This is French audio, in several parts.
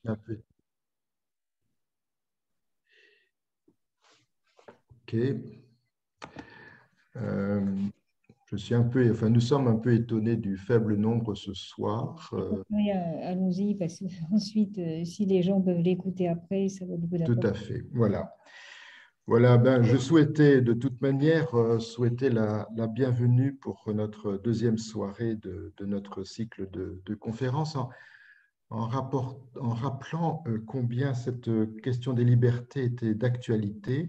Un peu. OK. Je suis nous sommes un peu étonnés du faible nombre ce soir. Oui, allons-y, parce que ensuite, si les gens peuvent l'écouter après, ça vaut beaucoup Tout d'importance. à fait. Voilà. Voilà, je souhaitais de toute manière souhaiter la bienvenue pour notre deuxième soirée de notre cycle de conférences en rappelant combien cette question des libertés était d'actualité.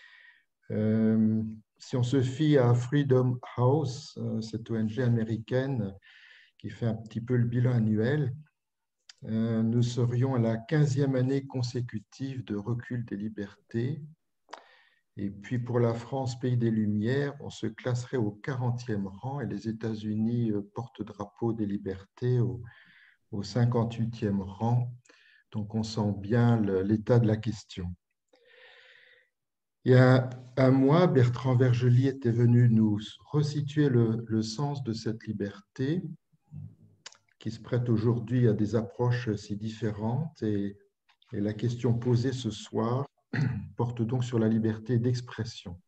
Si on se fie à Freedom House, cette ONG américaine qui fait un petit peu le bilan annuel, nous serions à la 15e année consécutive de recul des libertés. Et puis pour la France, pays des Lumières, on se classerait au 40e rang et les États-Unis porte-drapeau des libertés au 58e rang. Donc on sent bien l'état de la question. Il y a un mois, Bertrand Vergely était venu nous resituer le sens de cette liberté qui se prête aujourd'hui à des approches si différentes. Et la question posée ce soir porte donc sur la liberté d'expression.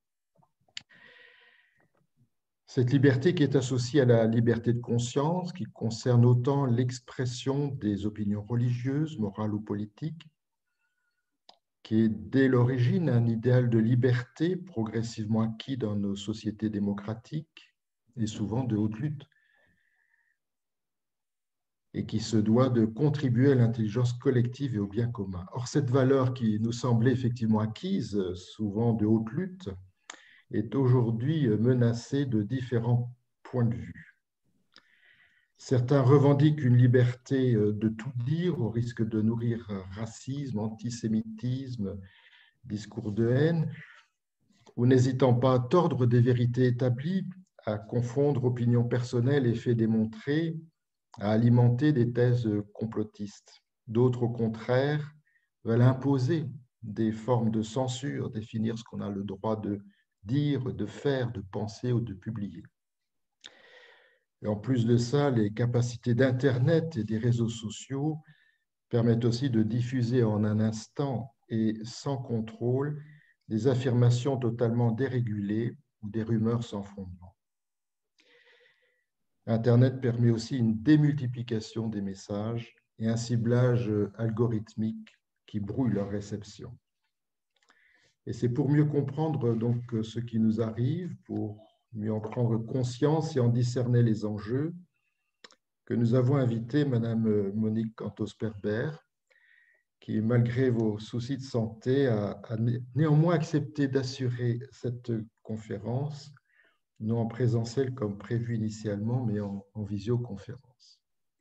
Cette liberté qui est associée à la liberté de conscience, qui concerne autant l'expression des opinions religieuses, morales ou politiques, qui est dès l'origine un idéal de liberté progressivement acquis dans nos sociétés démocratiques et souvent de haute lutte, et qui se doit de contribuer à l'intelligence collective et au bien commun. Or, cette valeur qui nous semblait effectivement acquise, souvent de haute lutte, est aujourd'hui menacée de différents points de vue. Certains revendiquent une liberté de tout dire au risque de nourrir racisme, antisémitisme, discours de haine, ou n'hésitant pas à tordre des vérités établies, à confondre opinions personnelles et faits démontrés, à alimenter des thèses complotistes. D'autres, au contraire, veulent imposer des formes de censure, définir ce qu'on a le droit de dire, de faire, de penser ou de publier. Et en plus de ça, les capacités d'Internet et des réseaux sociaux permettent aussi de diffuser en un instant et sans contrôle des affirmations totalement dérégulées ou des rumeurs sans fondement. Internet permet aussi une démultiplication des messages et un ciblage algorithmique qui brouille leur réception. Et c'est pour mieux comprendre donc ce qui nous arrive, pour mieux en prendre conscience et en discerner les enjeux, que nous avons invité Madame Monique Cantos-Perber, qui, malgré vos soucis de santé, a néanmoins accepté d'assurer cette conférence, non en présentiel comme prévu initialement, mais en visioconférence.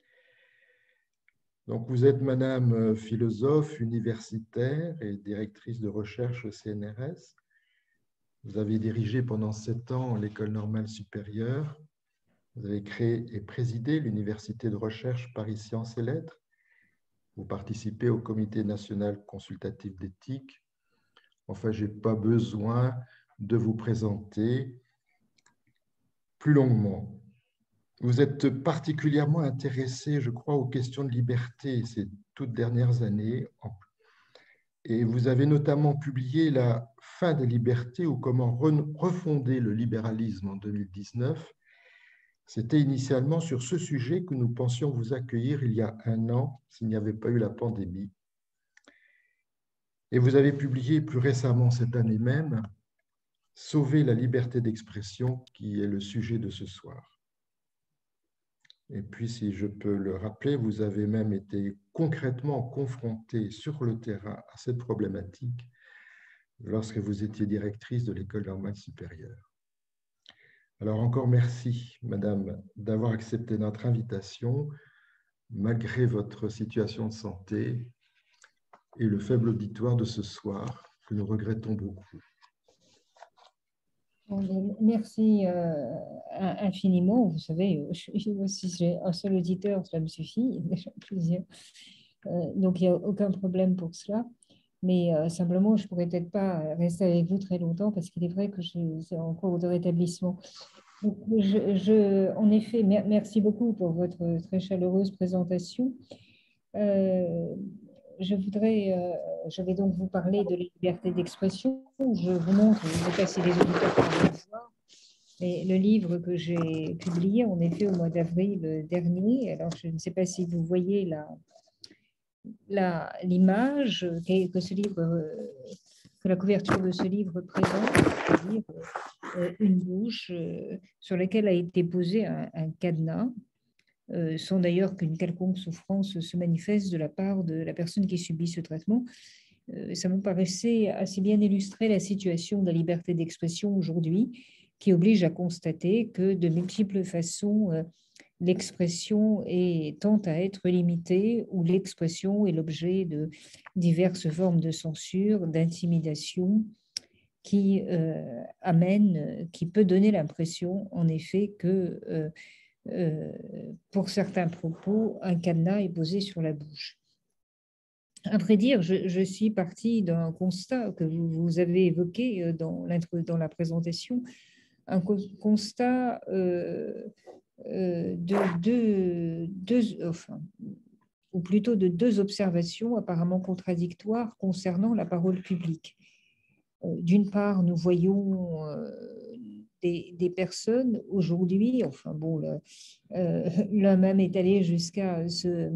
Donc, vous êtes Madame philosophe universitaire et directrice de recherche au CNRS. Vous avez dirigé pendant 7 ans l'École normale supérieure. Vous avez créé et présidé l'Université de recherche Paris Sciences et Lettres. Vous participez au Comité national consultatif d'éthique. Enfin, je n'ai pas besoin de vous présenter plus longuement. Vous êtes particulièrement intéressé, je crois, aux questions de liberté ces toutes dernières années. Et vous avez notamment publié La fin des libertés ou comment refonder le libéralisme en 2019. C'était initialement sur ce sujet que nous pensions vous accueillir il y a 1 an, s'il n'y avait pas eu la pandémie. Et vous avez publié plus récemment cette année même Sauver la liberté d'expression, qui est le sujet de ce soir. Et puis, si je peux le rappeler, vous avez même été concrètement confronté sur le terrain à cette problématique lorsque vous étiez directrice de l'École normale supérieure. Alors encore merci, Madame, d'avoir accepté notre invitation, malgré votre situation de santé et le faible auditoire de ce soir, que nous regrettons beaucoup. Merci infiniment. Vous savez, si j'ai un seul auditeur, cela me suffit. Il y a déjà plusieurs. Donc, il n'y a aucun problème pour cela. Mais simplement, je ne pourrais peut-être pas rester avec vous très longtemps parce qu'il est vrai que c'est en cours de rétablissement. Donc, en effet, merci beaucoup pour votre très chaleureuse présentation. Euh, je vais donc vous parler de la liberté d'expression. Je vous montre, je ne sais pas si les auditeurs peuvent le voir, mais le livre que j'ai publié en effet au mois d'avril dernier. Alors, je ne sais pas si vous voyez l'image que ce livre, que la couverture de ce livre présente, c'est-à-dire une bouche sur laquelle a été posé un cadenas, sans d'ailleurs qu'une quelconque souffrance se manifeste de la part de la personne qui subit ce traitement. Ça me paraissait assez bien illustrer la situation de la liberté d'expression aujourd'hui, qui oblige à constater que de multiples façons, l'expression tend à être limitée, ou l'expression est l'objet de diverses formes de censure, d'intimidation, qui peut donner l'impression, en effet, que pour certains propos, un cadenas est posé sur la bouche. À vrai dire, je suis partie d'un constat que vous avez évoqué dans la présentation, un constat ou plutôt de deux observations apparemment contradictoires concernant la parole publique. D'une part, nous voyons des personnes aujourd'hui, enfin bon, l'un même est allé jusqu'à se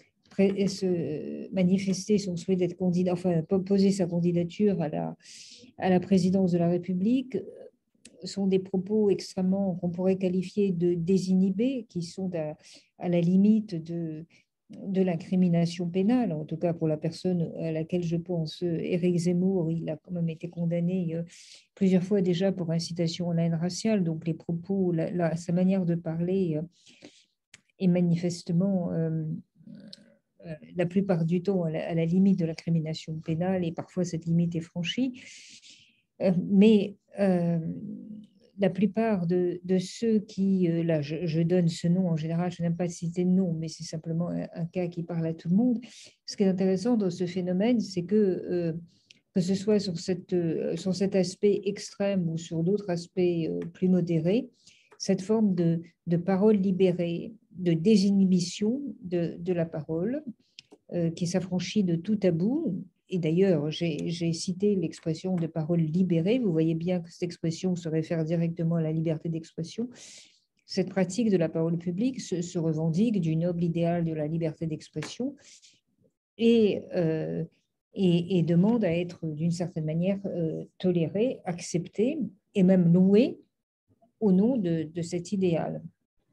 manifester son souhait d'être candidat, enfin poser sa candidature à la présidence de la République, sont des propos extrêmement, qu'on pourrait qualifier de désinhibés, qui sont à la limite de l'incrimination pénale, en tout cas pour la personne à laquelle je pense, Éric Zemmour. Il a quand même été condamné plusieurs fois déjà pour incitation à la haine raciale, donc les propos, sa manière de parler est manifestement la plupart du temps à la limite de l'incrimination pénale, et parfois cette limite est franchie. Mais la plupart de ceux qui, là je donne ce nom en général, je n'aime pas citer de nom, mais c'est simplement un cas qui parle à tout le monde. Ce qui est intéressant dans ce phénomène, c'est que ce soit sur cet aspect extrême ou sur d'autres aspects plus modérés, cette forme de parole libérée, de désinhibition de la parole, qui s'affranchit de tout tabou. Et d'ailleurs, j'ai cité l'expression de parole libérée. Vous voyez bien que cette expression se réfère directement à la liberté d'expression. Cette pratique de la parole publique se revendique du noble idéal de la liberté d'expression et demande à être d'une certaine manière tolérée, acceptée et même louée au nom de cet idéal.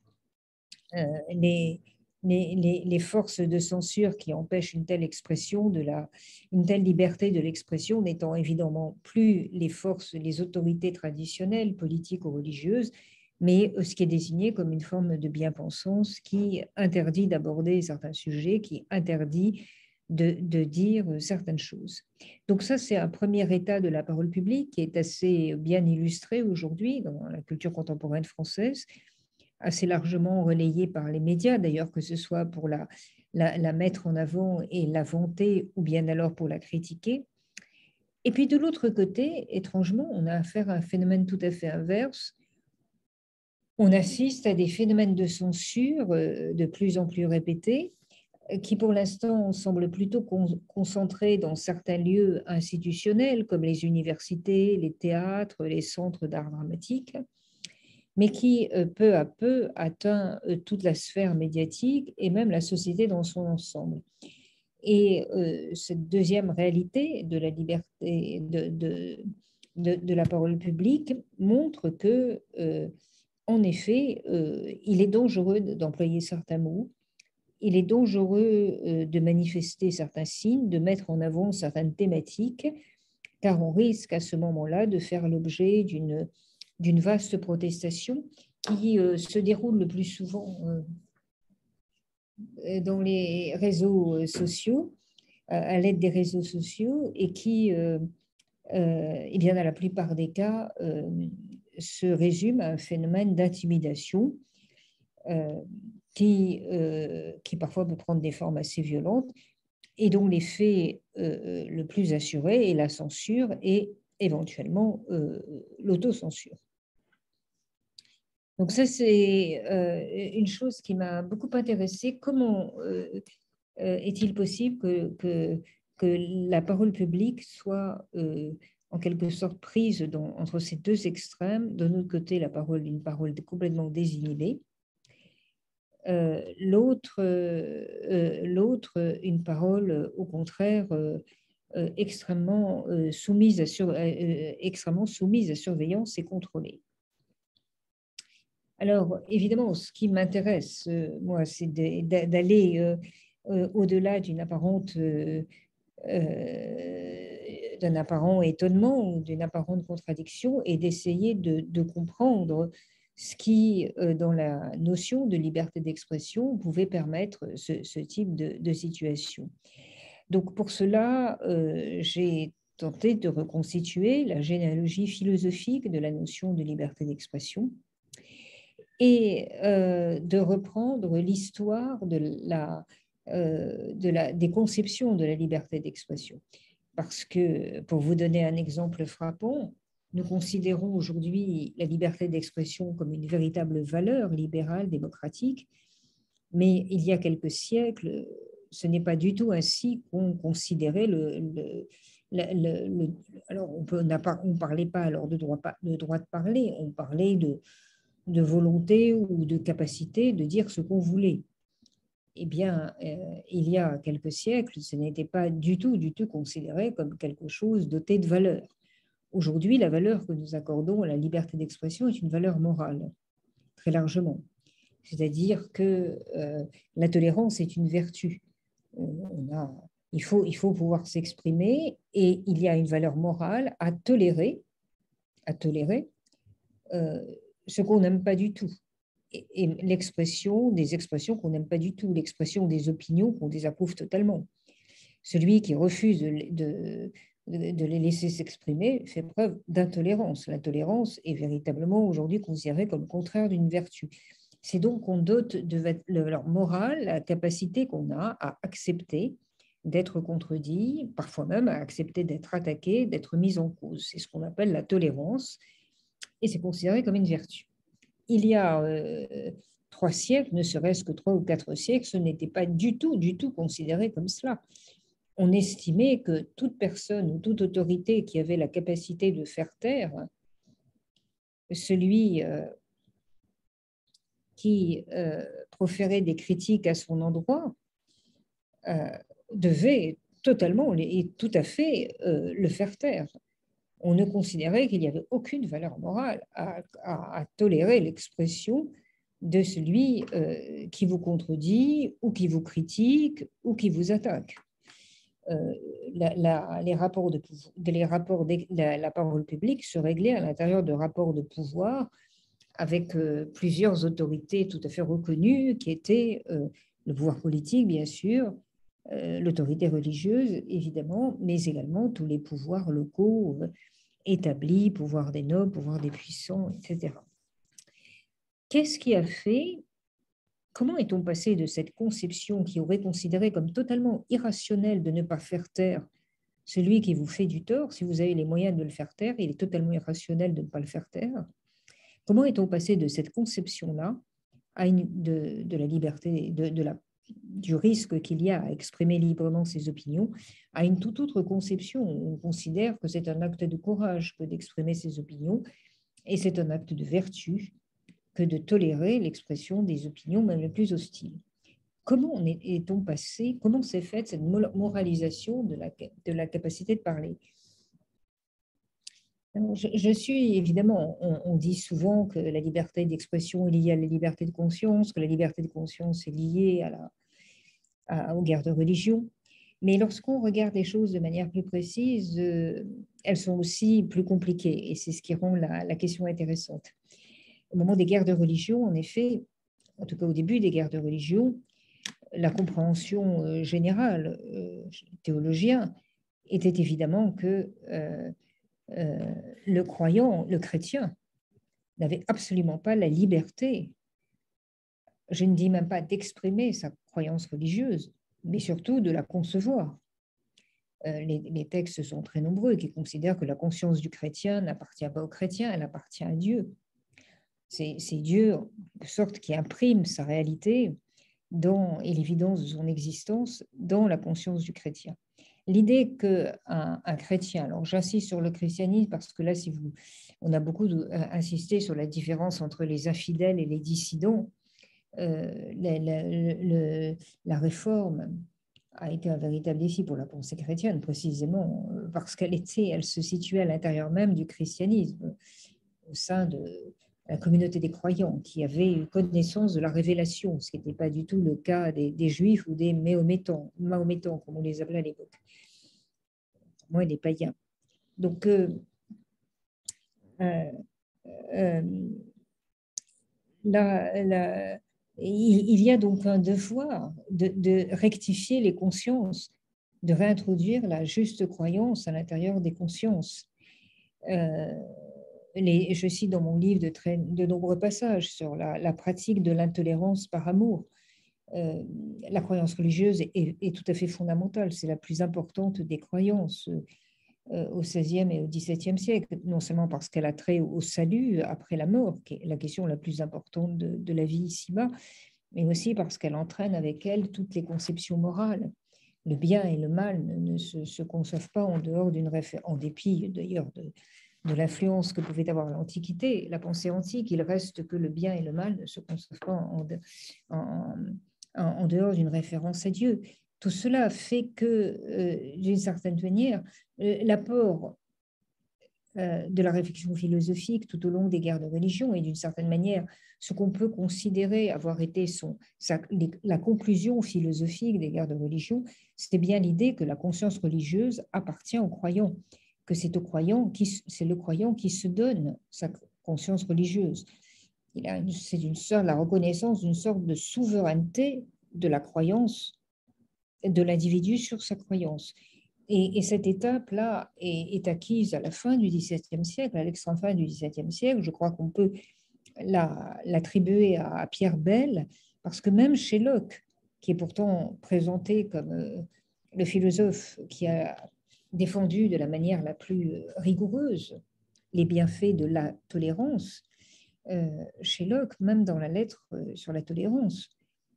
Les forces de censure qui empêchent une telle expression, une telle liberté de l'expression, n'étant évidemment plus les autorités traditionnelles, politiques ou religieuses, mais ce qui est désigné comme une forme de bien-pensance qui interdit d'aborder certains sujets, qui interdit de dire certaines choses. Donc ça, c'est un premier état de la parole publique qui est assez bien illustré aujourd'hui dans la culture contemporaine française, assez largement relayée par les médias, d'ailleurs, que ce soit pour la mettre en avant et la vanter, ou bien alors pour la critiquer. Et puis de l'autre côté, étrangement, on a affaire à un phénomène tout à fait inverse. On assiste à des phénomènes de censure de plus en plus répétés, qui pour l'instant semblent plutôt concentrés dans certains lieux institutionnels, comme les universités, les théâtres, les centres d'art dramatique, mais qui, peu à peu, atteint toute la sphère médiatique et même la société dans son ensemble. Et cette deuxième réalité de la liberté de la parole publique montre que, en effet, il est dangereux d'employer certains mots, il est dangereux de manifester certains signes, de mettre en avant certaines thématiques, car on risque à ce moment-là de faire l'objet d'une vaste protestation qui se déroule le plus souvent dans les réseaux sociaux, à l'aide des réseaux sociaux, et qui, eh bien, dans la plupart des cas, se résume à un phénomène d'intimidation qui parfois peut prendre des formes assez violentes, et dont l'effet le plus assuré est la censure et éventuellement l'autocensure. Donc ça, c'est une chose qui m'a beaucoup intéressée. Comment est-il possible que la parole publique soit en quelque sorte prise entre ces deux extrêmes? D'un autre côté, une parole complètement désinhibée, l'autre, une parole au contraire extrêmement soumise à surveillance et contrôlée. Alors, évidemment, ce qui m'intéresse, moi, c'est d'aller au-delà d'un apparent étonnement ou d'une apparente contradiction et d'essayer de comprendre ce qui, dans la notion de liberté d'expression, pouvait permettre ce type de situation. Donc, pour cela, j'ai tenté de reconstituer la généalogie philosophique de la notion de liberté d'expression et de reprendre l'histoire des conceptions de la liberté d'expression. Parce que, pour vous donner un exemple frappant, nous considérons aujourd'hui la liberté d'expression comme une véritable valeur libérale, démocratique, mais il y a quelques siècles, ce n'est pas du tout ainsi qu'on considérait alors, on ne parlait pas alors de droit de parler, on parlait de volonté ou de capacité de dire ce qu'on voulait. Eh bien, il y a quelques siècles, ce n'était pas du tout considéré comme quelque chose doté de valeur. Aujourd'hui, la valeur que nous accordons à la liberté d'expression est une valeur morale, très largement. C'est-à-dire que la tolérance est une vertu. Il faut pouvoir s'exprimer et il y a une valeur morale à tolérer ce qu'on n'aime pas du tout. Et des expressions qu'on n'aime pas du tout, l'expression des opinions qu'on désapprouve totalement. Celui qui refuse de les laisser s'exprimer fait preuve d'intolérance. L'intolérance est véritablement aujourd'hui considérée comme contraire d'une vertu. C'est donc qu'on dote de leur morale la capacité qu'on a à accepter d'être contredit, parfois même à accepter d'être attaqué, d'être mis en cause. C'est ce qu'on appelle la tolérance et c'est considéré comme une vertu. Il y a 3 siècles, ne serait-ce que 3 ou 4 siècles, ce n'était pas du tout considéré comme cela. On estimait que toute personne ou toute autorité qui avait la capacité de faire taire celui qui proférait des critiques à son endroit devait totalement et tout à fait le faire taire. On ne considérait qu'il n'y avait aucune valeur morale à tolérer l'expression de celui qui vous contredit ou qui vous critique ou qui vous attaque. La parole publique se réglait à l'intérieur de rapports de pouvoir avec plusieurs autorités tout à fait reconnues qui étaient le pouvoir politique, bien sûr, l'autorité religieuse, évidemment, mais également tous les pouvoirs locaux établis, pouvoir des nobles, pouvoir des puissants, etc. Qu'est-ce qui a fait, comment est-on passé de cette conception qui aurait considéré comme totalement irrationnelle de ne pas faire taire celui qui vous fait du tort? Si vous avez les moyens de le faire taire, il est totalement irrationnel de ne pas le faire taire. Comment est-on passé de cette conception-là de la liberté, du risque qu'il y a à exprimer librement ses opinions, à une toute autre conception? On considère que c'est un acte de courage que d'exprimer ses opinions, et c'est un acte de vertu que de tolérer l'expression des opinions, même les plus hostiles. Comment est-on passé, comment s'est faite cette moralisation de la capacité de parler? Je suis évidemment, on dit souvent que la liberté d'expression est liée à la liberté de conscience, que la liberté de conscience est liée aux guerres de religion. Mais lorsqu'on regarde les choses de manière plus précise, elles sont aussi plus compliquées et c'est ce qui rend la question intéressante. Au moment des guerres de religion, en effet, en tout cas au début des guerres de religion, la compréhension générale théologien était évidemment que le croyant, le chrétien, n'avait absolument pas la liberté, je ne dis même pas d'exprimer sa croyance religieuse, mais surtout de la concevoir. Les textes sont très nombreux qui considèrent que la conscience du chrétien n'appartient pas au chrétien, elle appartient à Dieu. C'est Dieu, de sorte, qui imprime sa réalité et l'évidence de son existence dans la conscience du chrétien. L'idée qu'un chrétien, alors j'insiste sur le christianisme parce que là, on a beaucoup insisté sur la différence entre les infidèles et les dissidents. La réforme a été un véritable défi pour la pensée chrétienne, précisément parce elle se situait à l'intérieur même du christianisme, au sein de la communauté des croyants qui avaient eu connaissance de la révélation, ce qui n'était pas du tout le cas des juifs ou des mahométans, comme on les appelait à l'époque, moins des païens. Donc, il y a donc un devoir de rectifier les consciences, de réintroduire la juste croyance à l'intérieur des consciences. Je cite dans mon livre de nombreux passages sur la pratique de l'intolérance par amour. La croyance religieuse est tout à fait fondamentale, c'est la plus importante des croyances au XVIe et au XVIIe siècle, non seulement parce qu'elle a trait au salut après la mort, qui est la question la plus importante de la vie ici-bas, mais aussi parce qu'elle entraîne avec elle toutes les conceptions morales. Le bien et le mal ne se conçoivent pas en dehors en dépit d'ailleurs de l'influence que pouvait avoir l'Antiquité, la pensée antique, il reste que le bien et le mal ne se conçoivent pas en dehors d'une référence à Dieu. Tout cela fait que, d'une certaine manière, l'apport de la réflexion philosophique tout au long des guerres de religion et d'une certaine manière, ce qu'on peut considérer avoir été la conclusion philosophique des guerres de religion, c'est bien l'idée que la conscience religieuse appartient aux croyants, que c'est le croyant qui se donne sa conscience religieuse. C'est la reconnaissance d'une sorte de souveraineté de la croyance, de l'individu sur sa croyance. Et cette étape-là est acquise à la fin du XVIIe siècle, à l'extrême fin du XVIIe siècle. Je crois qu'on peut l'attribuer à Pierre Bell, parce que même chez Locke, qui est pourtant présenté comme le philosophe qui a défendu de la manière la plus rigoureuse les bienfaits de la tolérance, chez Locke, même dans la lettre sur la tolérance,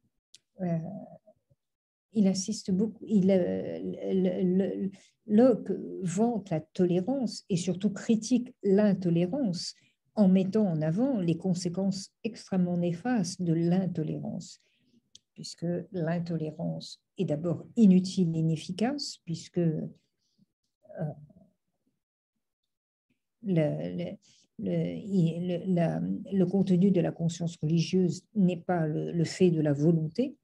il insiste beaucoup. Locke vante la tolérance et surtout critique l'intolérance en mettant en avant les conséquences extrêmement néfastes de l'intolérance, puisque l'intolérance est d'abord inutile et inefficace, puisque le contenu de la conscience religieuse n'est pas le fait de la volonté,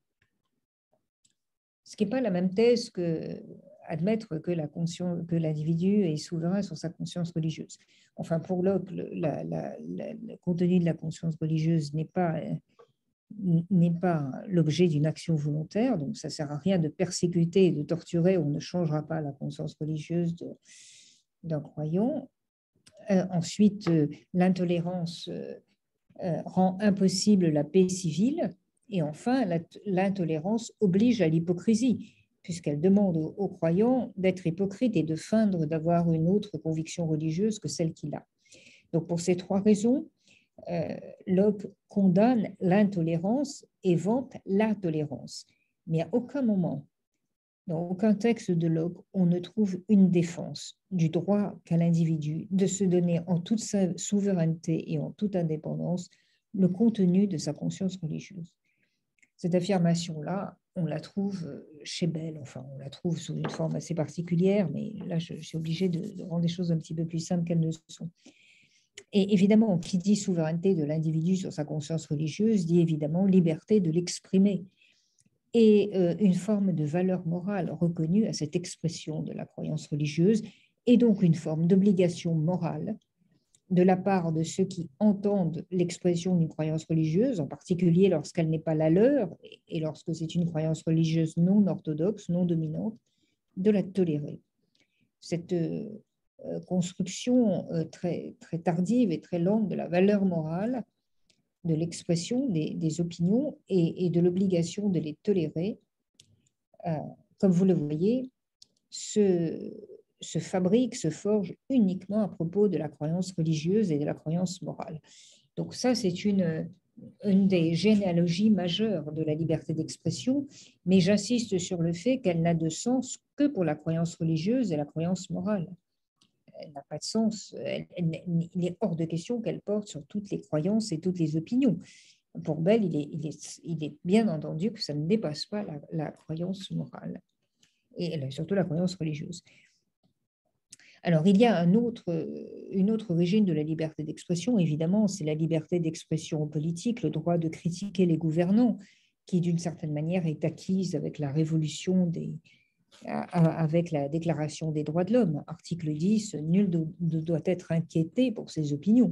ce qui n'est pas la même thèse que admettre que l'individu est souverain sur sa conscience religieuse. Enfin, pour Locke, le contenu de la conscience religieuse n'est pas l'objet d'une action volontaire, donc ça ne sert à rien de persécuter et de torturer, on ne changera pas la conscience religieuse d'un croyant. Ensuite, l'intolérance rend impossible la paix civile. Et enfin, l'intolérance oblige à l'hypocrisie, puisqu'elle demande aux croyants d'être hypocrites et de feindre d'avoir une autre conviction religieuse que celle qu'il a. Donc, pour ces trois raisons, Locke condamne l'intolérance et vante la tolérance. Mais à aucun moment, dans aucun texte de Locke, on ne trouve une défense du droit qu'a l'individu de se donner en toute sa souveraineté et en toute indépendance le contenu de sa conscience religieuse. Cette affirmation-là, on la trouve chez Bell, enfin, on la trouve sous une forme assez particulière, mais là, je suis obligée de rendre les choses un petit peu plus simples qu'elles ne sont. Et évidemment, qui dit souveraineté de l'individu sur sa conscience religieuse, dit évidemment liberté de l'exprimer et une forme de valeur morale reconnue à cette expression de la croyance religieuse, et donc une forme d'obligation morale de la part de ceux qui entendent l'expression d'une croyance religieuse, en particulier lorsqu'elle n'est pas la leur et lorsque c'est une croyance religieuse non orthodoxe, non dominante, de la tolérer. Cette construction très, très tardive et très lente de la valeur morale, de l'expression des opinions et de l'obligation de les tolérer, comme vous le voyez, se fabrique, se forge uniquement à propos de la croyance religieuse et de la croyance morale. Donc ça, c'est une une des généalogies majeures de la liberté d'expression, mais j'insiste sur le fait qu'elle n'a de sens que pour la croyance religieuse et la croyance morale. Elle n'a pas de sens. Il est hors de question qu'elle porte sur toutes les croyances et toutes les opinions. Pour Bell, il est bien entendu que ça ne dépasse pas la croyance morale et surtout la croyance religieuse. Alors, il y a une autre origine de la liberté d'expression, évidemment, c'est la liberté d'expression politique, le droit de critiquer les gouvernants, qui d'une certaine manière est acquise avec la révolution avec la Déclaration des droits de l'homme. Article 10, nul ne doit être inquiété pour ses opinions.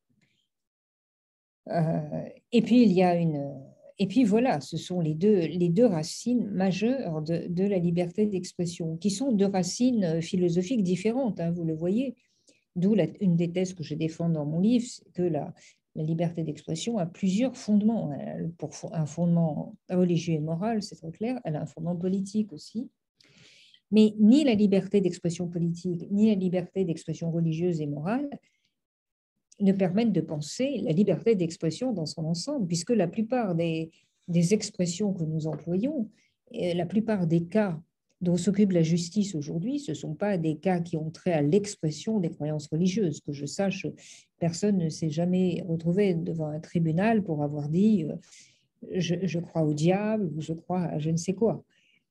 Et puis voilà, ce sont les deux racines majeures de la liberté d'expression, qui sont deux racines philosophiques différentes, hein, vous le voyez. D'où une des thèses que je défends dans mon livre, c'est que la liberté d'expression a plusieurs fondements. Pour un fondement religieux et moral, c'est très clair, elle a un fondement politique aussi. Mais ni la liberté d'expression politique, ni la liberté d'expression religieuse et morale ne permettent de penser la liberté d'expression dans son ensemble, puisque la plupart des expressions que nous employons, la plupart des cas dont s'occupe la justice aujourd'hui, ce ne sont pas des cas qui ont trait à l'expression des croyances religieuses. Que je sache, personne ne s'est jamais retrouvé devant un tribunal pour avoir dit je crois au diable ou je crois à je ne sais quoi.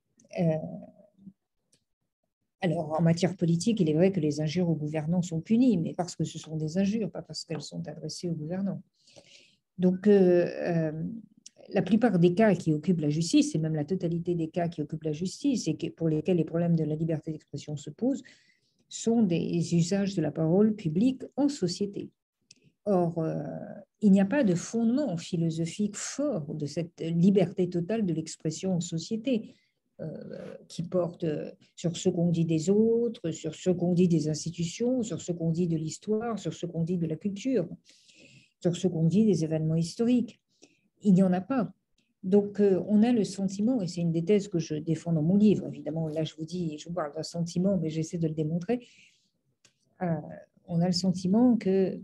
Alors, en matière politique, il est vrai que les injures aux gouvernants sont punies, mais parce que ce sont des injures, pas parce qu'elles sont adressées aux gouvernants. Donc, la plupart des cas qui occupent la justice, et même la totalité des cas qui occupent la justice, et pour lesquels les problèmes de la liberté d'expression se posent, sont des usages de la parole publique en société. Or, il n'y a pas de fondement philosophique fort de cette liberté totale de l'expression en société, qui porte sur ce qu'on dit des autres, sur ce qu'on dit des institutions, sur ce qu'on dit de l'histoire, sur ce qu'on dit de la culture, sur ce qu'on dit des événements historiques. Il n'y en a pas. Donc, on a le sentiment, et c'est une des thèses que je défends dans mon livre, évidemment, là je vous parle d'un sentiment, mais j'essaie de le démontrer, on a le sentiment que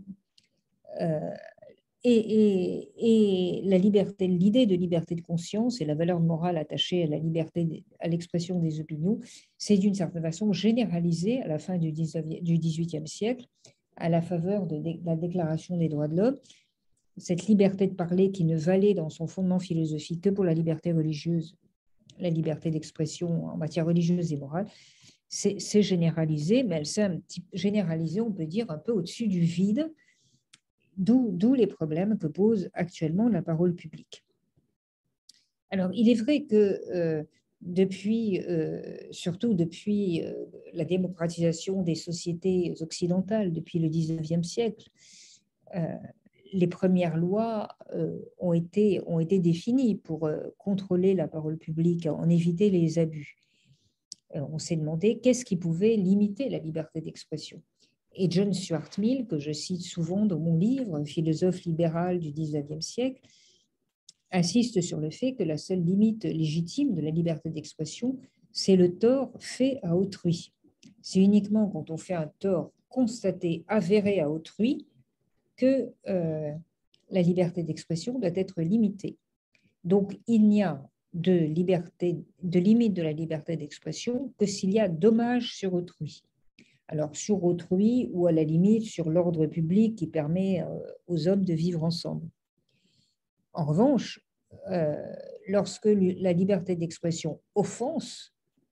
et la liberté, l'idée de liberté de conscience et la valeur morale attachée à la liberté, à l'expression des opinions, c'est d'une certaine façon généralisé à la fin du XVIIIe siècle, à la faveur de la Déclaration des droits de l'homme. Cette liberté de parler qui ne valait dans son fondement philosophique que pour la liberté religieuse, la liberté d'expression en matière religieuse et morale, c'est généralisé, mais elle s'est généralisée, on peut dire, un peu au-dessus du vide, d'où les problèmes que pose actuellement la parole publique. Alors, il est vrai que surtout depuis la démocratisation des sociétés occidentales, depuis le XIXe siècle, les premières lois ont été définies pour contrôler la parole publique, en éviter les abus. On s'est demandé qu'est-ce qui pouvait limiter la liberté d'expression. Et John Stuart Mill, que je cite souvent dans mon livre, philosophe libéral du XIXe siècle, insiste sur le fait que la seule limite légitime de la liberté d'expression, c'est le tort fait à autrui. C'est uniquement quand on fait un tort constaté, avéré à autrui, que la liberté d'expression doit être limitée. Donc, il n'y a de limite de la liberté d'expression que s'il y a dommage sur autrui. Alors, sur autrui ou à la limite sur l'ordre public qui permet aux hommes de vivre ensemble. En revanche, lorsque la liberté d'expression offense,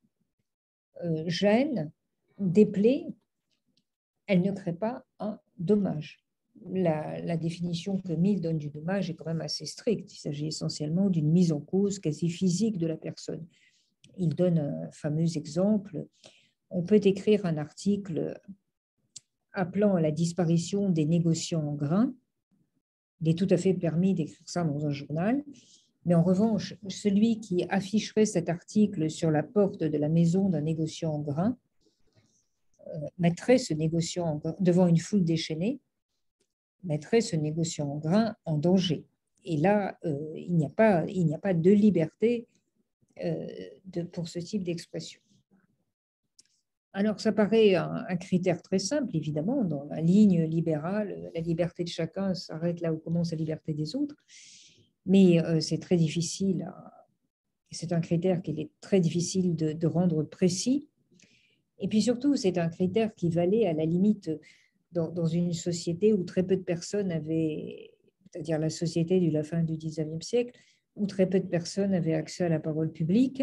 gêne, déplaît, elle ne crée pas un dommage. La définition que Mill donne du dommage est quand même assez stricte. Il s'agit essentiellement d'une mise en cause quasi physique de la personne. Il donne un fameux exemple. On peut écrire un article appelant à la disparition des négociants en grains. Il est tout à fait permis d'écrire ça dans un journal. Mais en revanche, celui qui afficherait cet article sur la porte de la maison d'un négociant en grains mettrait ce négociant devant une foule déchaînée, mettrait ce négociant en grains en danger. Et là, il n'y a pas de liberté pour ce type d'expression. Alors, ça paraît un critère très simple, évidemment, dans la ligne libérale, la liberté de chacun s'arrête là où commence la liberté des autres, mais c'est très difficile, c'est un critère qu'il est très difficile de rendre précis, et puis surtout, c'est un critère qui valait à la limite dans une société où très peu de personnes avaient, c'est-à-dire la société de la fin du 19e siècle, où très peu de personnes avaient accès à la parole publique,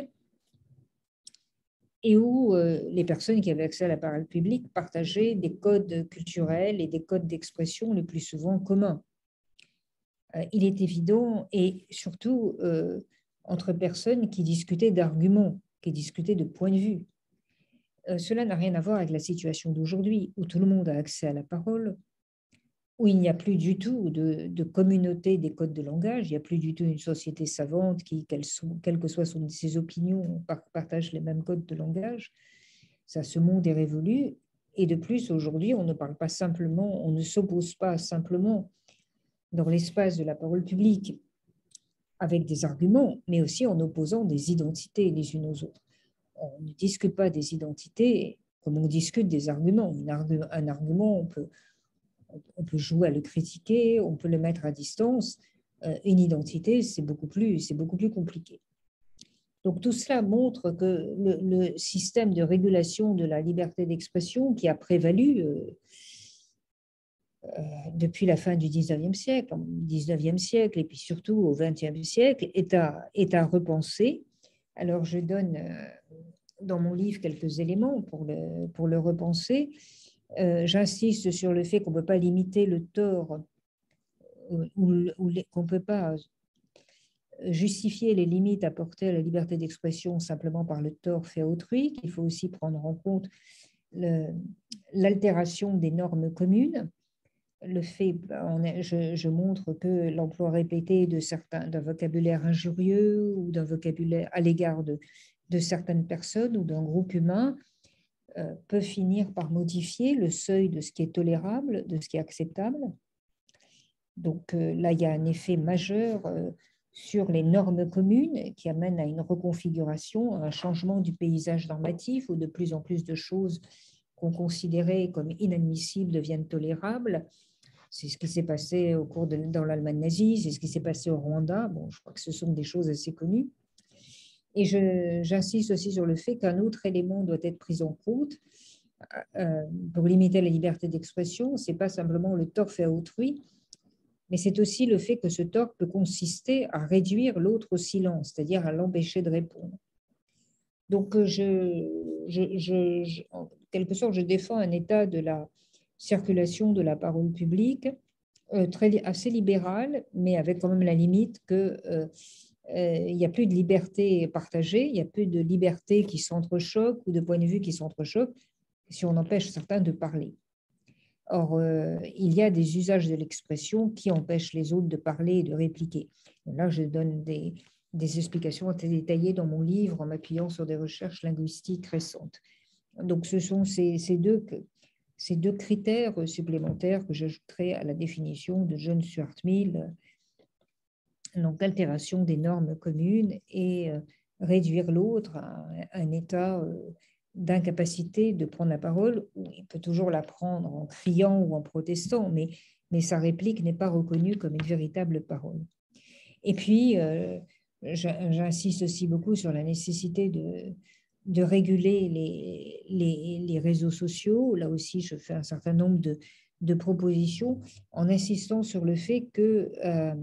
et où les personnes qui avaient accès à la parole publique partageaient des codes culturels et des codes d'expression le plus souvent communs. Il est évident, et surtout entre personnes qui discutaient d'arguments, qui discutaient de points de vue. Cela n'a rien à voir avec la situation d'aujourd'hui, où tout le monde a accès à la parole, où il n'y a plus du tout de communauté des codes de langage, il n'y a plus du tout une société savante qui, quelles que soient ses opinions, partage les mêmes codes de langage. Ça, ce monde est révolu. Et de plus, aujourd'hui, on ne parle pas simplement, on ne s'oppose pas simplement dans l'espace de la parole publique avec des arguments, mais aussi en opposant des identités les unes aux autres. On ne discute pas des identités comme on discute des arguments. Un argument, on peut jouer à le critiquer, on peut le mettre à distance. Une identité, c'est beaucoup plus compliqué. Donc tout cela montre que le système de régulation de la liberté d'expression qui a prévalu depuis la fin du 19e siècle, et puis surtout au 20e siècle, est à repenser. Alors je donne dans mon livre quelques éléments pour le repenser. J'insiste sur le fait qu'on ne peut pas limiter le tort qu'on ne peut pas justifier les limites apportées à la liberté d'expression simplement par le tort fait à autrui, qu'il faut aussi prendre en compte l'altération des normes communes. Le fait, je montre que l'emploi répété d'un vocabulaire injurieux ou d'un vocabulaire à l'égard de certaines personnes ou d'un groupe humain peut finir par modifier le seuil de ce qui est tolérable, de ce qui est acceptable. Donc là, il y a un effet majeur sur les normes communes qui amènent à une reconfiguration, à un changement du paysage normatif où de plus en plus de choses qu'on considérait comme inadmissibles deviennent tolérables. C'est ce qui s'est passé dans l'Allemagne nazie, c'est ce qui s'est passé au Rwanda. Bon, je crois que ce sont des choses assez connues. Et j'insiste aussi sur le fait qu'un autre élément doit être pris en compte pour limiter la liberté d'expression. Ce n'est pas simplement le tort fait à autrui, mais c'est aussi le fait que ce tort peut consister à réduire l'autre au silence, c'est-à-dire à l'empêcher de répondre. Donc, en quelque sorte, je défends un état de la circulation de la parole publique assez libéral, mais avec quand même la limite qu'il n'y a plus de liberté partagée, il n'y a plus de liberté qui s'entrechoque ou de point de vue qui s'entrechoque si on empêche certains de parler. Or, il y a des usages de l'expression qui empêchent les autres de parler et de répliquer. Et là, je donne des explications assez détaillées dans mon livre en m'appuyant sur des recherches linguistiques récentes. Donc, ce sont ces deux critères supplémentaires que j'ajouterai à la définition de John Stuart Mill, donc altération des normes communes et réduire l'autre à un état d'incapacité de prendre la parole, où il peut toujours la prendre en criant ou en protestant, mais sa réplique n'est pas reconnue comme une véritable parole. Et puis, j'insiste aussi beaucoup sur la nécessité de réguler les réseaux sociaux. Là aussi, je fais un certain nombre de propositions en insistant sur le fait que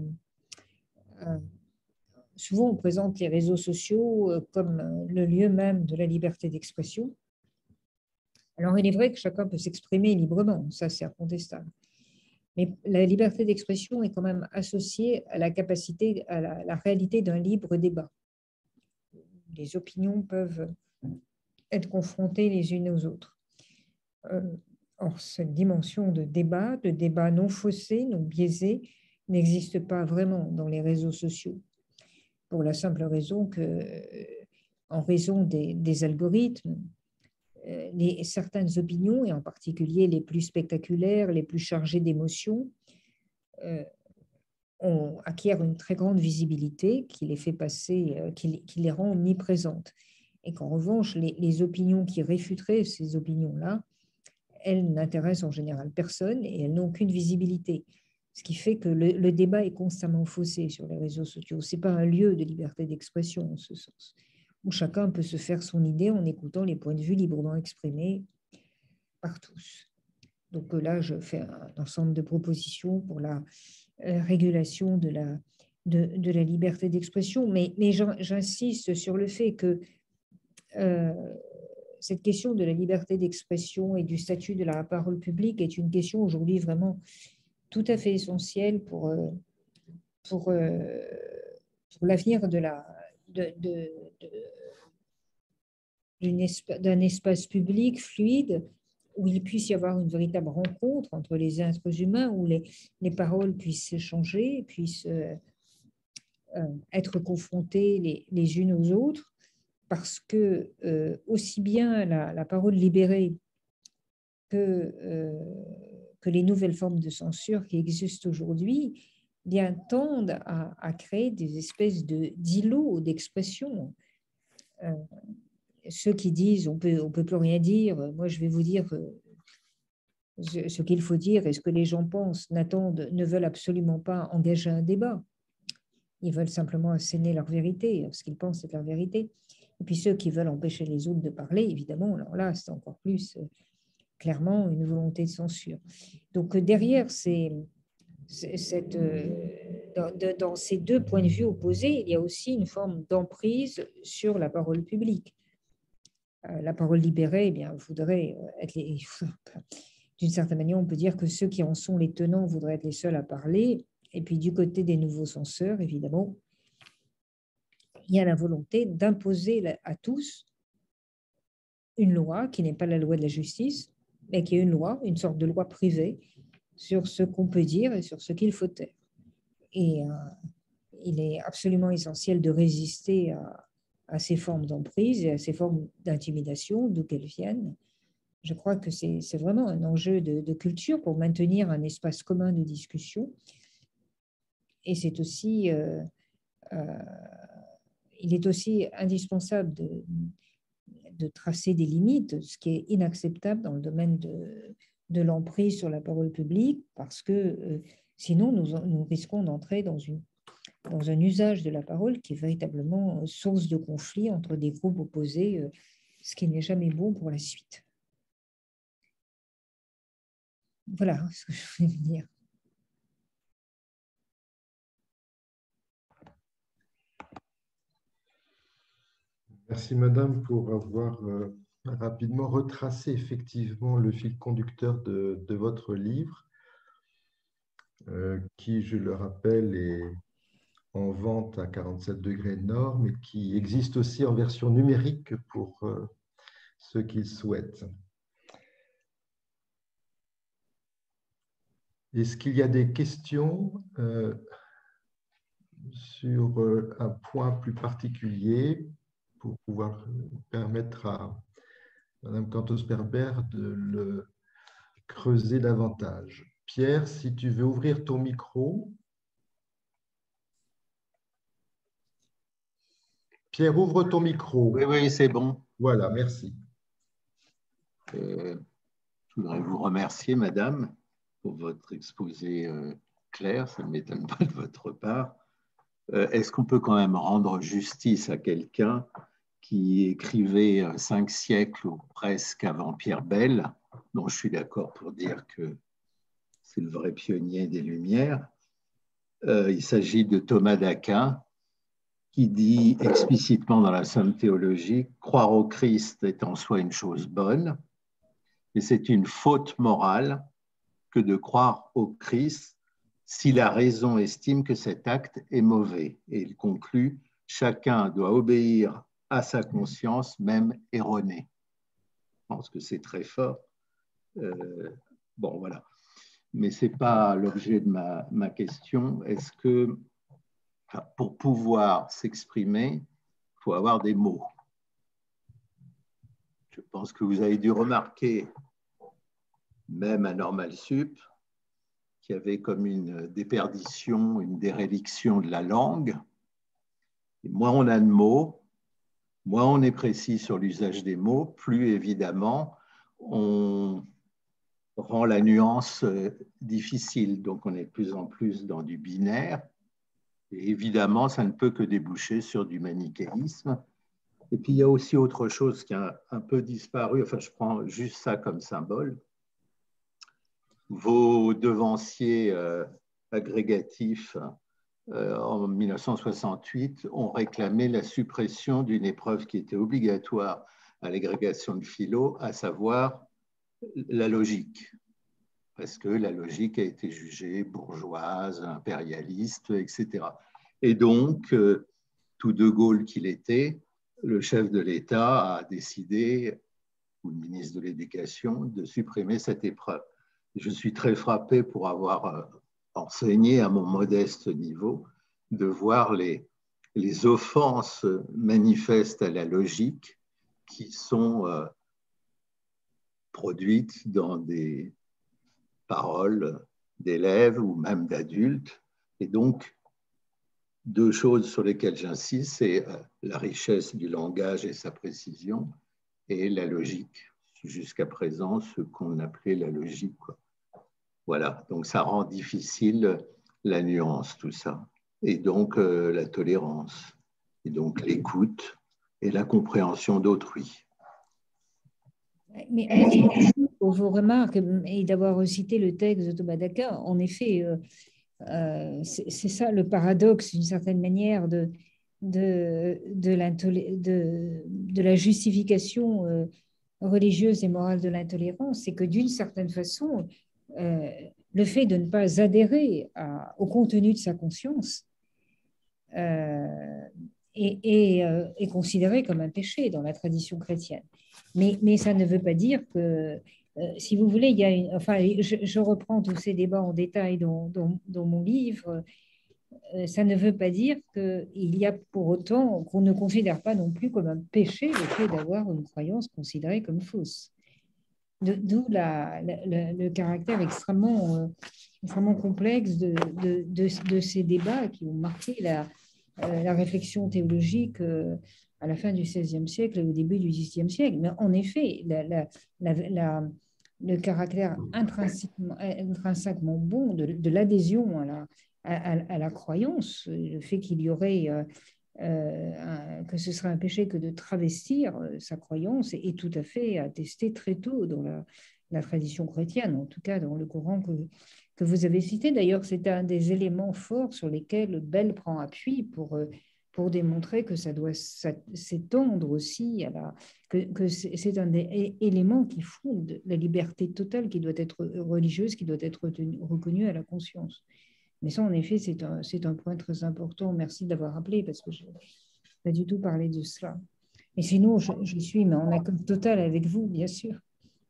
souvent on présente les réseaux sociaux comme le lieu même de la liberté d'expression. Alors, il est vrai que chacun peut s'exprimer librement, ça c'est incontestable. Mais la liberté d'expression est quand même associée à la capacité, à la réalité d'un libre débat. Les opinions peuvent être confrontées les unes aux autres. Or, cette dimension de débat non faussé, non biaisé, n'existe pas vraiment dans les réseaux sociaux, pour la simple raison que, en raison des algorithmes, certaines opinions, et en particulier les plus spectaculaires, les plus chargées d'émotions, acquièrent une très grande visibilité qui les fait passer, qui les rend omniprésentes. et qu'en revanche, les opinions qui réfuteraient ces opinions-là, elles n'intéressent en général personne et elles n'ont aucune visibilité. Ce qui fait que le débat est constamment faussé sur les réseaux sociaux. Ce n'est pas un lieu de liberté d'expression en ce sens, où chacun peut se faire son idée en écoutant les points de vue librement exprimés par tous. Donc là, je fais un ensemble de propositions pour la régulation de la liberté d'expression, mais j'insiste sur le fait que cette question de la liberté d'expression et du statut de la parole publique est une question aujourd'hui vraiment tout à fait essentielle pour l'avenir d'un espace public fluide où il puisse y avoir une véritable rencontre entre les êtres humains, où les paroles puissent s'échanger, puissent être confrontées les unes aux autres, parce que aussi bien la parole libérée que les nouvelles formes de censure qui existent aujourd'hui bien tendent à créer des espèces d'îlots d'expression. Ceux qui disent on peut plus rien dire, moi je vais vous dire ce qu'il faut dire et ce que les gens pensent, ne veulent absolument pas engager un débat. Ils veulent simplement asséner leur vérité, ce qu'ils pensent c'est leur vérité. Et puis ceux qui veulent empêcher les autres de parler, évidemment, alors là c'est encore plus clairement une volonté de censure. Donc derrière dans ces deux points de vue opposés, il y a aussi une forme d'emprise sur la parole publique. La parole libérée, eh bien, voudrait être d'une certaine manière, on peut dire que ceux qui en sont les tenants voudraient être les seuls à parler. Et puis du côté des nouveaux censeurs, évidemment, il y a la volonté d'imposer à tous une loi qui n'est pas la loi de la justice, mais qui est une loi, une sorte de loi privée sur ce qu'on peut dire et sur ce qu'il faut taire. Et il est absolument essentiel de résister à ces formes d'emprise et à ces formes d'intimidation, d'où qu'elles viennent. Je crois que c'est vraiment un enjeu de culture pour maintenir un espace commun de discussion. Et c'est aussi, il est aussi indispensable de tracer des limites, ce qui est inacceptable dans le domaine de l'emprise sur la parole publique, parce que sinon nous risquons d'entrer dans un usage de la parole qui est véritablement source de conflit entre des groupes opposés, ce qui n'est jamais bon pour la suite. Voilà ce que je voulais dire. Merci Madame pour avoir rapidement retracé effectivement le fil conducteur de votre livre, qui, je le rappelle, est en vente à 47 degrés nord, mais qui existe aussi en version numérique pour ceux qui le souhaitent. Est-ce qu'il y a des questions sur un point plus particulier pour pouvoir permettre à Madame Cantos-Berber de le creuser davantage? Pierre, si tu veux ouvrir ton micro. Pierre, ouvre ton micro. Oui, oui, c'est bon. Voilà, merci. Je voudrais vous remercier, Madame, pour votre exposé clair. Ça ne m'étonne pas de votre part. Est-ce qu'on peut quand même rendre justice à quelqu'un qui écrivait 5 siècles ou presque avant Pierre Bell, dont je suis d'accord pour dire que c'est le vrai pionnier des Lumières? Il s'agit de Thomas d'Aquin, qui dit explicitement dans la Somme théologique « Croire au Christ est en soi une chose bonne, et c'est une faute morale que de croire au Christ si la raison estime que cet acte est mauvais. » Et il conclut « Chacun doit obéir à sa conscience, même erronée. » Je pense que c'est très fort. Bon, voilà. Mais ce n'est pas l'objet de ma question. Est-ce que, pour pouvoir s'exprimer, il faut avoir des mots? Je pense que vous avez dû remarquer, même à Normal Sup, qu'il y avait comme une déperdition, une déréliction de la langue. Et moins on a de mots, moins on est précis sur l'usage des mots, plus évidemment on rend la nuance difficile. Donc on est de plus en plus dans du binaire. Et évidemment, ça ne peut que déboucher sur du manichéisme. Et puis il y a aussi autre chose qui a un peu disparu, enfin je prends juste ça comme symbole. Vos devanciers agrégatifs en 1968 ont réclamé la suppression d'une épreuve qui était obligatoire à l'agrégation de philo, à savoir la logique, parce que la logique a été jugée bourgeoise, impérialiste, etc. Et donc, tout de Gaulle qu'il était, le chef de l'État a décidé, ou le ministre de l'Éducation, de supprimer cette épreuve. Je suis très frappé pour avoir enseigné à mon modeste niveau, de voir les offenses manifestes à la logique qui sont produites dans des paroles d'élèves ou même d'adultes. Et donc, deux choses sur lesquelles j'insiste, c'est la richesse du langage et sa précision, et la logique. Jusqu'à présent, ce qu'on appelait la logique, quoi. Voilà, donc ça rend difficile la nuance, tout ça. Et donc la tolérance, et donc l'écoute et la compréhension d'autrui. Mais merci pour vos remarques et d'avoir cité le texte de Thomas d'Aquin. En effet, c'est ça le paradoxe, d'une certaine manière, de la justification religieuse et morale de l'intolérance, c'est que d'une certaine façon, le fait de ne pas adhérer au contenu de sa conscience est considéré comme un péché dans la tradition chrétienne. Mais ça ne veut pas dire que, si vous voulez, il y a enfin, je reprends tous ces débats en détail dans mon livre, ça ne veut pas dire qu'il y a pour autant qu'on ne considère pas non plus comme un péché le fait d'avoir une croyance considérée comme fausse. D'où le caractère extrêmement complexe de ces débats qui ont marqué la réflexion théologique à la fin du XVIe siècle et au début du XVIIe siècle. Mais en effet, le caractère intrinsèquement bon de l'adhésion à la croyance, le fait qu'il y aurait que ce serait un péché que de travestir sa croyance est tout à fait attesté très tôt dans la tradition chrétienne, en tout cas dans le courant que vous avez cité. D'ailleurs, c'est un des éléments forts sur lesquels Bell prend appui pour démontrer que ça doit s'étendre aussi que c'est un des éléments qui fonde la liberté totale qui doit être religieuse, qui doit être reconnue à la conscience. Mais ça, en effet, c'est un point très important. Merci de l'avoir rappelé parce que je n'ai pas du tout parlé de cela. Et sinon, je suis mais en accord total avec vous, bien sûr.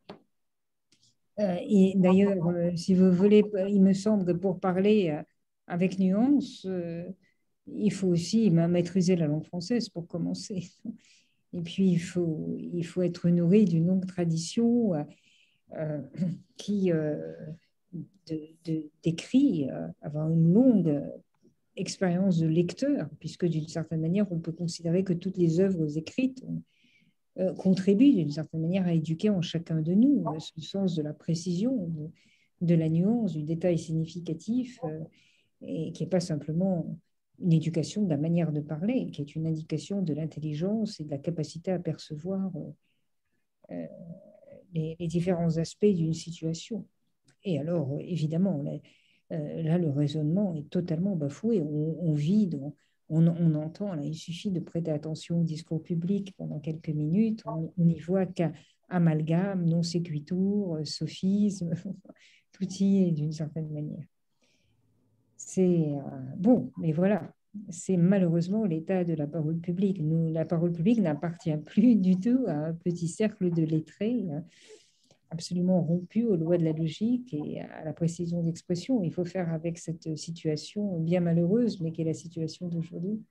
Et d'ailleurs, si vous voulez, il me semble que pour parler avec nuance, il faut aussi maîtriser la langue française pour commencer. Et puis, il faut être nourri d'une longue tradition qui d'écrit, avoir une longue expérience de lecteur, puisque d'une certaine manière, on peut considérer que toutes les œuvres écrites contribuent d'une certaine manière à éduquer en chacun de nous ce sens de la précision, de la nuance, du détail significatif, et qui n'est pas simplement une éducation de la manière de parler, qui est une indication de l'intelligence et de la capacité à percevoir les différents aspects d'une situation. Et alors, évidemment, là, le raisonnement est totalement bafoué. On vit, on entend, là, il suffit de prêter attention au discours public pendant quelques minutes, on n'y voit qu'amalgame, non séquitur, sophisme, tout y est d'une certaine manière. C'est bon, mais voilà, c'est malheureusement l'état de la parole publique. La parole publique n'appartient plus du tout à un petit cercle de lettrés, absolument rompu aux lois de la logique et à la précision d'expression. Il faut faire avec cette situation bien malheureuse, mais qui est la situation d'aujourd'hui.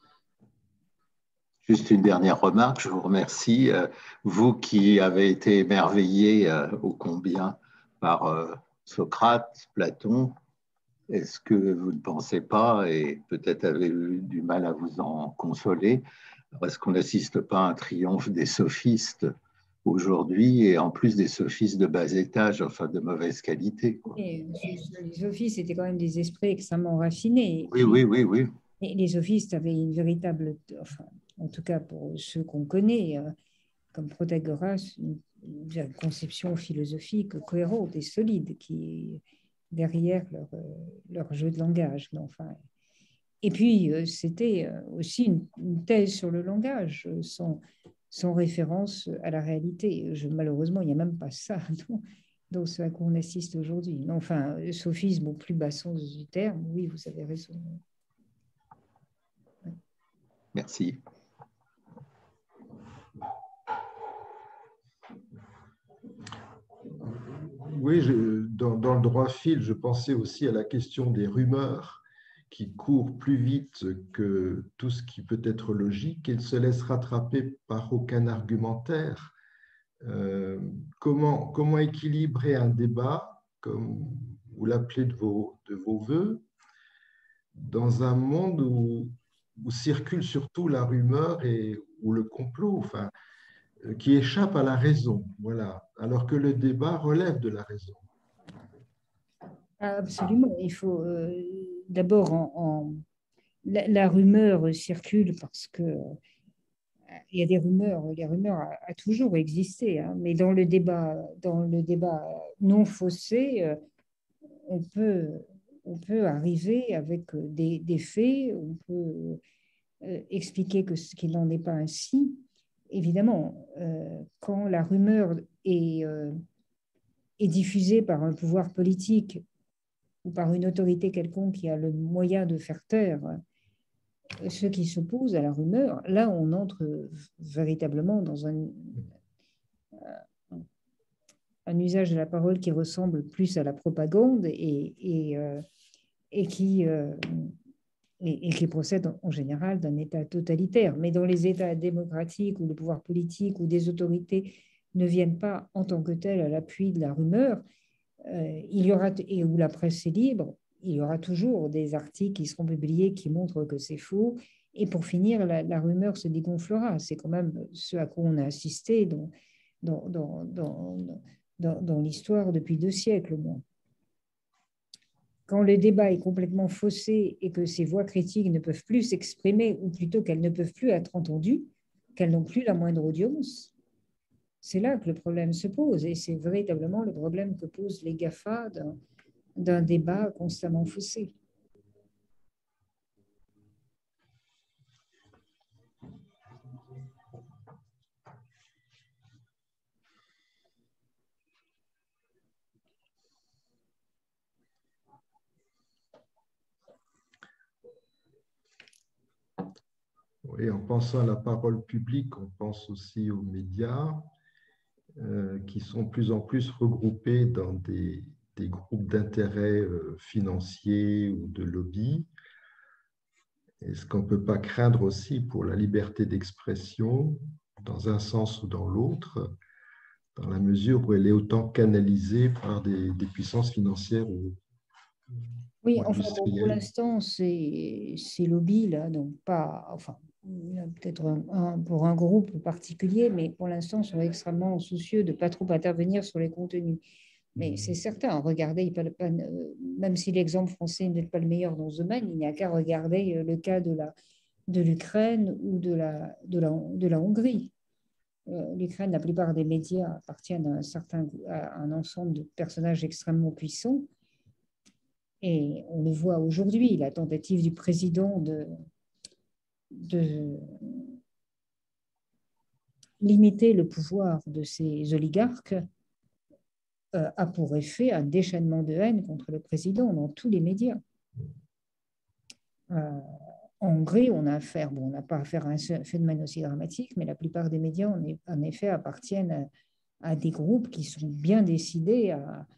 Juste une dernière remarque, je vous remercie. Vous qui avez été émerveillé ô combien par Socrate, Platon, est-ce que vous ne pensez pas, et peut-être avez eu du mal à vous en consoler, Alors, est-ce qu'on n'assiste pas à un triomphe des sophistes aujourd'hui, et en plus des sophistes de bas étage, enfin de mauvaise qualité, quoi. Et les sophistes étaient quand même des esprits extrêmement raffinés. Et Oui, puis, oui, oui, oui. les sophistes avaient une véritable, enfin, en tout cas pour ceux qu'on connaît, comme Protagoras, une conception philosophique cohérente et solide qui est derrière leur jeu de langage. Mais enfin, et puis, c'était aussi une thèse sur le langage, sans référence à la réalité. Malheureusement, il n'y a même pas ça dans ce à quoi on assiste aujourd'hui. Mais enfin, le sophisme au plus bas sens du terme, oui, vous avez raison. Merci. Oui, dans le droit fil, je pensais aussi à la question des rumeurs qui courent plus vite que tout ce qui peut être logique et ne se laissent rattraper par aucun argumentaire. Comment équilibrer un débat, comme vous l'appelez de vos voeux, dans un monde où circule surtout la rumeur et ou le complot, enfin, qui échappe à la raison, voilà, alors que le débat relève de la raison. Absolument. Il faut d'abord, la rumeur circule parce que il y a des rumeurs. Les rumeurs a toujours existé, hein, mais dans le débat non faussé, on peut, on peut arriver avec des faits, on peut expliquer qu'il n'en est pas ainsi. Évidemment, quand la rumeur est diffusée par un pouvoir politique ou par une autorité quelconque qui a le moyen de faire taire ceux qui s'opposent à la rumeur, là, on entre véritablement dans un usage de la parole qui ressemble plus à la propagande et qui procède en général d'un État totalitaire. Mais dans les États démocratiques où le pouvoir politique ou des autorités ne viennent pas en tant que tels à l'appui de la rumeur, il y aura, et où la presse est libre, il y aura toujours des articles qui seront publiés qui montrent que c'est faux. Et pour finir, la rumeur se dégonflera. C'est quand même ce à quoi on a assisté dans, dans, dans, dans l'histoire depuis 2 siècles au moins. Quand le débat est complètement faussé et que ces voix critiques ne peuvent plus s'exprimer, ou plutôt qu'elles ne peuvent plus être entendues, qu'elles n'ont plus la moindre audience, c'est là que le problème se pose. Et c'est véritablement le problème que posent les GAFA d'un débat constamment faussé. Oui, en pensant à la parole publique, on pense aussi aux médias qui sont de plus en plus regroupés dans des groupes d'intérêts financiers ou de lobby. Est-ce qu'on ne peut pas craindre aussi pour la liberté d'expression, dans un sens ou dans l'autre, dans la mesure où elle est autant canalisée par des puissances financières ou Oui, enfin, bon, pour industrielles? l'instant, ces lobbies, là, donc pas, enfin, peut-être pour un groupe particulier, mais pour l'instant, sont extrêmement soucieux de ne pas trop intervenir sur les contenus. Mais c'est certain, regardez, même si l'exemple français n'est pas le meilleur dans ce domaine, il n'y a qu'à regarder le cas de l'Ukraine ou de la Hongrie. L'Ukraine, la plupart des médias appartiennent à un ensemble de personnages extrêmement puissants. Et on le voit aujourd'hui, la tentative du président de limiter le pouvoir de ces oligarques a pour effet un déchaînement de haine contre le président dans tous les médias. En Hongrie, on a affaire, bon, on n'a pas affaire à un phénomène aussi dramatique, mais la plupart des médias, en effet, appartiennent à des groupes qui sont bien décidés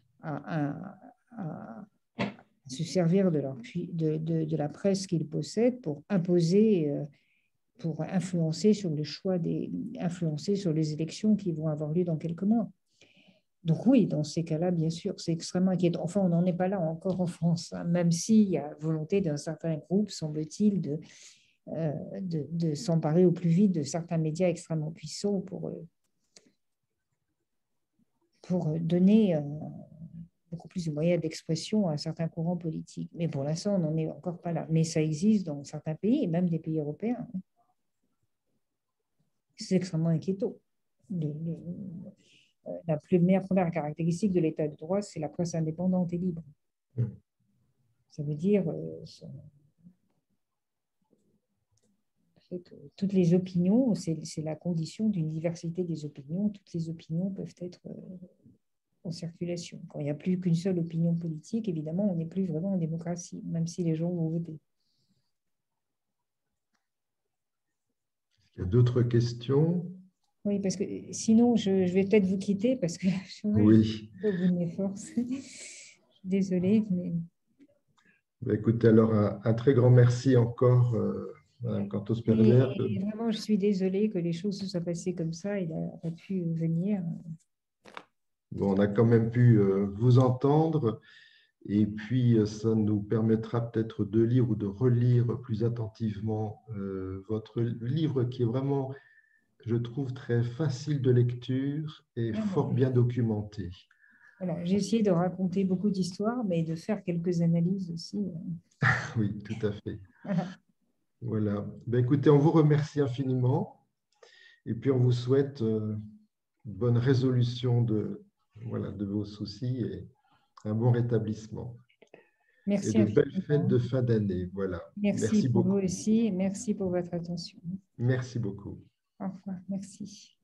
à se servir de la presse qu'ils possèdent pour imposer, pour influencer sur le choix influencer sur les élections qui vont avoir lieu dans quelques mois. Donc oui, dans ces cas-là, bien sûr, c'est extrêmement inquiétant. Enfin, on n'en est pas là encore en France, hein, même s'il y a volonté d'un certain groupe, semble-t-il, de s'emparer au plus vite de certains médias extrêmement puissants pour donner beaucoup plus de moyens d'expression à certains courants politiques. Mais pour l'instant, on n'en est encore pas là. Mais ça existe dans certains pays, et même des pays européens. C'est extrêmement inquiétant. La première caractéristique de l'État de droit, c'est la presse indépendante et libre. Ça veut dire que toutes les opinions, c'est la condition d'une diversité des opinions. Toutes les opinions peuvent être en circulation. Quand il n'y a plus qu'une seule opinion politique, évidemment, on n'est plus vraiment en démocratie, même si les gens vont voter. Il y a d'autres questions? Oui, parce que sinon, je vais peut-être vous quitter parce que oui. Au bout de mes forces. Désolée. Mais... Écoutez, alors un très grand merci encore, Madame Cantos-Perler. Vraiment, je suis désolée que les choses se soient passées comme ça. Il n'a pas pu venir. Bon, on a quand même pu vous entendre. Et puis, ça nous permettra peut-être de lire ou de relire plus attentivement votre livre qui est vraiment, je trouve, très facile de lecture et fort bien documenté. Voilà, j'ai essayé de raconter beaucoup d'histoires, mais de faire quelques analyses aussi. Oui, tout à fait. Voilà. Ben, écoutez, on vous remercie infiniment et puis on vous souhaite une bonne résolution de vos soucis et un bon rétablissement. Merci. Et de belles fêtes de fin d'année. Voilà. Merci pour beaucoup. Vous aussi. Merci pour votre attention. Merci beaucoup. Au revoir. Merci.